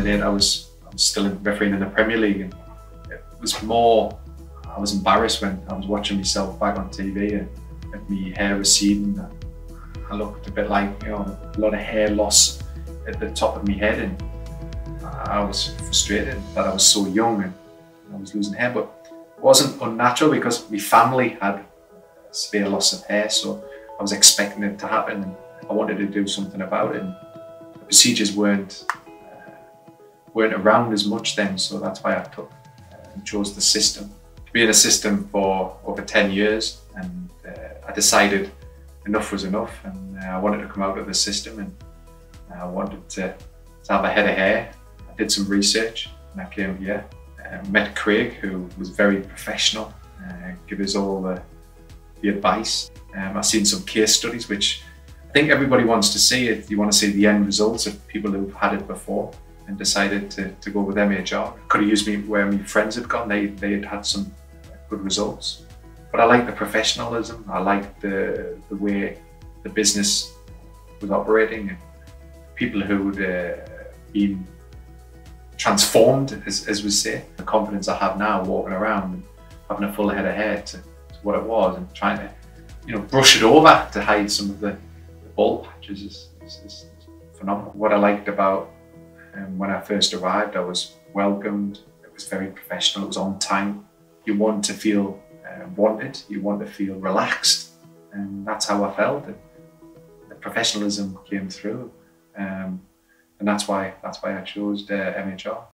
2008, I was still refereeing in the Premier League, and it was more, I was embarrassed when I was watching myself back on TV and my hair receding. I looked a bit like, you know, a lot of hair loss at the top of my head, and I was frustrated that I was so young and I was losing hair. But it wasn't unnatural because my family had severe loss of hair, so I was expecting it to happen and I wanted to do something about it. And the procedures weren't around as much then, so that's why I took and chose the system. To be in a system for over 10 years, and I decided enough was enough, and I wanted to come out of the system, and I wanted to have a head of hair. I did some research and I came here. Met Craig, who was very professional, give us all the advice. I've seen some case studies which I think everybody wants to see. It. You want to see the end results of people who've had it before, and decided to go with MHR. Could have used me where my friends had gone. They had had some good results. But I like the professionalism. I like the way the business was operating, and people who'd been transformed, as we say. The confidence I have now walking around and having a full head of hair to what it was, and trying to, you know, brush it over to hide some of the bald patches is phenomenal. What I liked about when I first arrived, I was welcomed. It was very professional. It was on time. You want to feel wanted. You want to feel relaxed, and that's how I felt. The professionalism came through, and that's why I chose MHR.